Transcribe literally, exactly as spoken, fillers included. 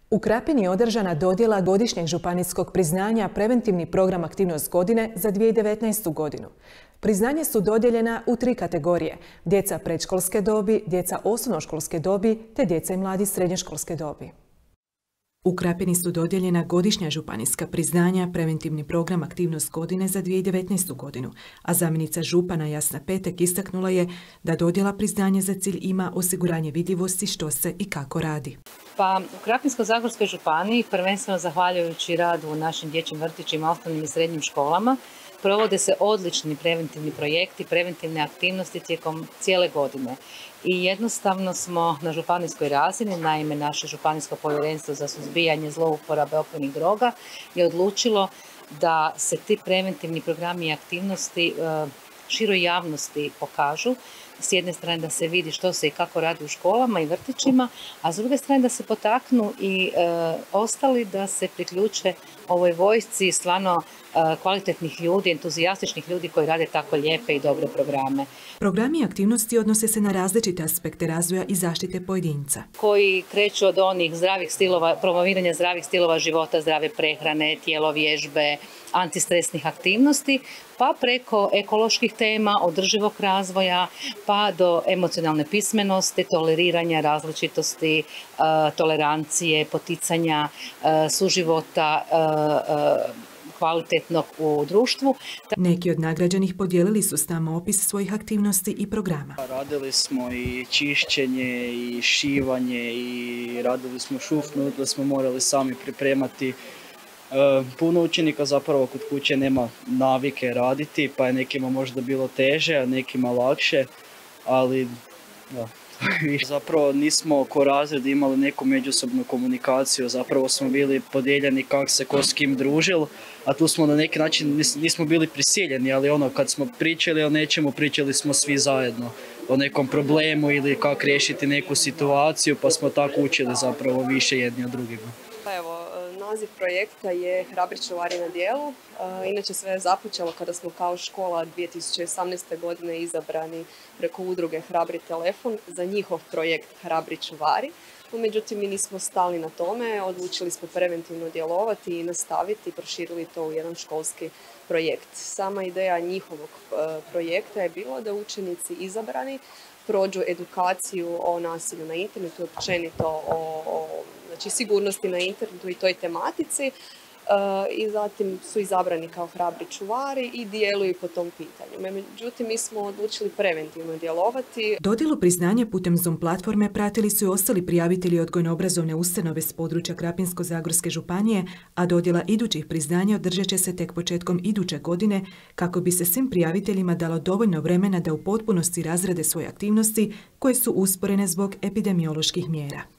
U Krapini je održana dodjela godišnjeg županijskog priznanja Preventivni program aktivnost godine za dvije tisuće devetnaestu. godinu. Priznanje su dodijeljena u tri kategorije: djeca predškolske dobi, djeca osnovnoškolske dobi te djeca i mladi srednjoškolske dobi. U Krapini su dodijeljena godišnja županijska priznanja Preventivni program aktivnost godine za dvije tisuće devetnaestu. godinu, a zamjenica župana Jasna Petek istaknula je da dodjela priznanja za cilj ima osiguranje vidljivosti što se i kako radi. Pa u Krapinsko-zagorskoj županiji, prvenstveno zahvaljujući radu u našim dječjim vrtićima, osnovnim i srednjim školama, provode se odlični preventivni projekti, preventivne aktivnosti tijekom cijele godine. I jednostavno smo na županijskoj razini, naime naše županijsko povjerenstvo za suzbijanje zlouporabe opojnih droga je odlučilo da se ti preventivni programi i aktivnosti široj javnosti pokažu. S jedne strane da se vidi što se i kako radi u školama i vrtićima, a s druge strane da se potaknu i e, ostali da se priključe ovoj vojsci stvarno e, kvalitetnih ljudi, entuzijastičnih ljudi koji rade tako lijepe i dobre programe. Programi i aktivnosti odnose se na različite aspekte razvoja i zaštite pojedinca. Koji kreću od onih zdravih stilova, promoviranja zdravih stilova života, zdrave prehrane, tjelovježbe, antistresnih aktivnosti, pa preko ekoloških tema, održivog razvoja, pa do emocionalne pismenosti, toleriranja različitosti, tolerancije, poticanja suživota kvalitetnog u društvu. Neki od nagrađenih podijelili su s nama opis svojih aktivnosti i programa. Radili smo i čišćenje i šivanje i radili smo šufnu, da smo morali sami pripremati. Puno učenika zapravo kod kuće nema navike raditi, pa je nekima možda bilo teže, a nekima lakše, ali da. Zapravo nismo ko razred imali neku međusobnu komunikaciju, zapravo smo bili podijeljeni kako se ko s kim družil, a tu smo na neki način nismo bili prisiljeni, ali ono kad smo pričali o nečemu, pričali smo svi zajedno o nekom problemu ili kako riješiti neku situaciju, pa smo tako učili zapravo više jedni od drugima. Pa evo, naziv projekta je Hrabri čuvari na djelu. Inače sve je započelo kada smo kao škola dvije tisuće osamnaeste. godine izabrani preko udruge Hrabri telefon za njihov projekt Hrabri čuvari. Međutim, mi nismo stali na tome, odlučili smo preventivno djelovati i nastaviti, proširili to u jedan školski projekt. Sama ideja njihovog projekta je bilo da učenici izabrani prođu edukaciju o nasilju na internetu, općenito o, o znači, sigurnosti na internetu i toj tematici. I zatim su izabrani kao hrabri čuvari i djeluju po tom pitanju. Međutim, mi smo odlučili preventivno djelovati. Dodjelu priznanja putem Zoom platforme pratili su i ostali prijavitelji odgojno-obrazovne ustanove s područja Krapinsko-zagorske županije, a dodjela idućih priznanja održat će se tek početkom iduće godine kako bi se svim prijaviteljima dalo dovoljno vremena da u potpunosti razrade svoje aktivnosti koje su usporene zbog epidemioloških mjera.